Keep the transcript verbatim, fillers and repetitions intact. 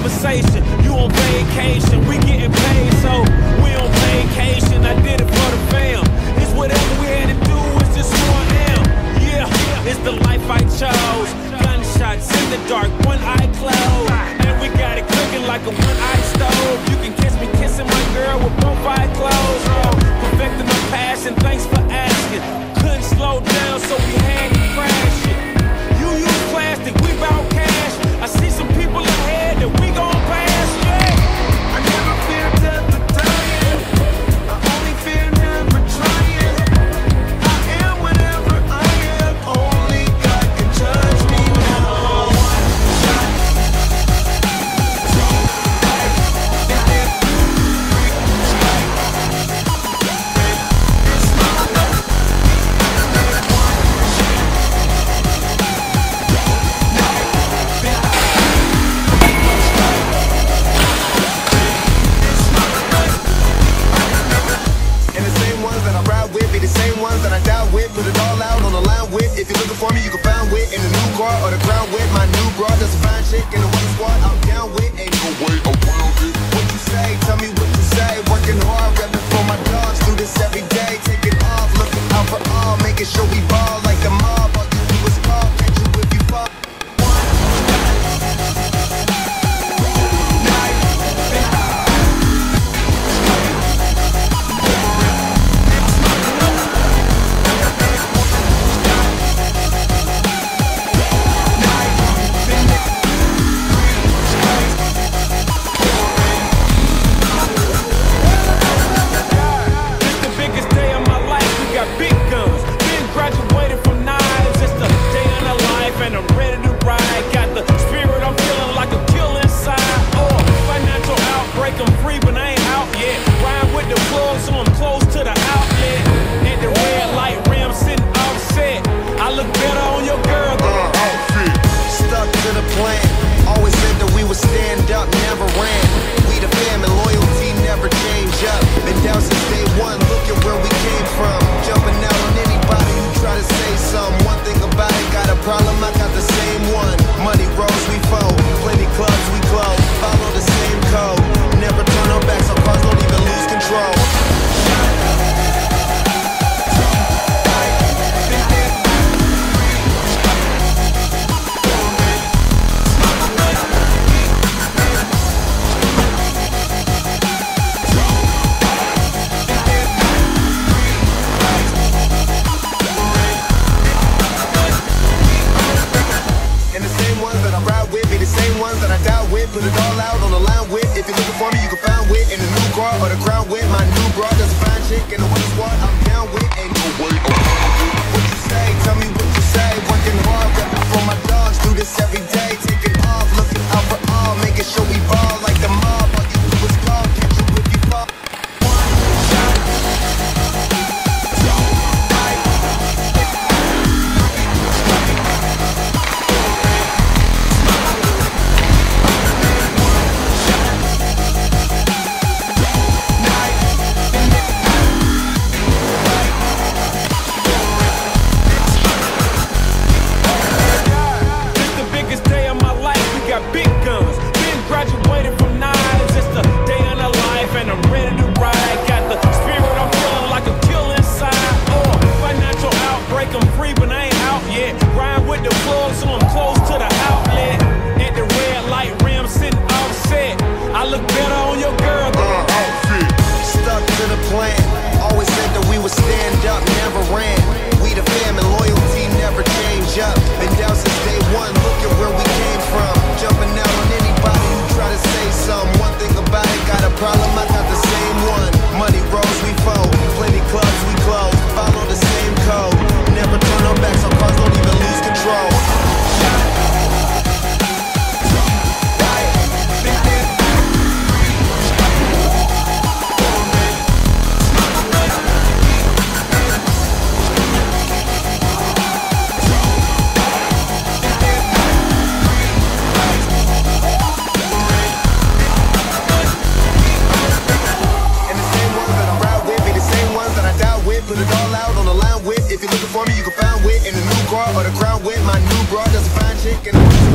conversation. You on vacation, we getting paid, so we on vacation. I did it for the fam. It's whatever we had to do, it's just who I am. Yeah, it's the life I chose. Gunshots in the dark, one eye closed, and we got it cooking like a one-eye stove. You can kiss me kissing my girl with both eyes closed. Oh, perfecting my passion, thanks for asking. Couldn't slow down, so we had to crash it. You use plastic, we bout cash. I see some people ahead that we gon' pass, yeah. I never fear death or dying. I only fear never trying. I am whatever I am. Only God can judge me now. That I die with, put it all out on the line with. If you're looking for me, you can find wit in the new car or the crown with. My new bra does a fine chick in the one squad. I'm down with, ain't no way around it. What you say? Tell me what you say. Working hard, repping for my dogs. Do this every day. Taking off, looking out for all, making sure we ball like the mob. All you do is fall, catch you if you fall. Put it all out on the line with. If you're looking for me, you can find wit in the new car or the crown with. My new bra does a fine chick in the one squad. I'm down with, ain't no way around it. What you say? Tell me what you say. Working hard, repping for my dogs. Do this every day. Taking off, looking out for all, making sure we ball like the mob. All you do is call, catch you if you fall. for me, you can find wit in the new car or the crown with. My new bra does a fine chick and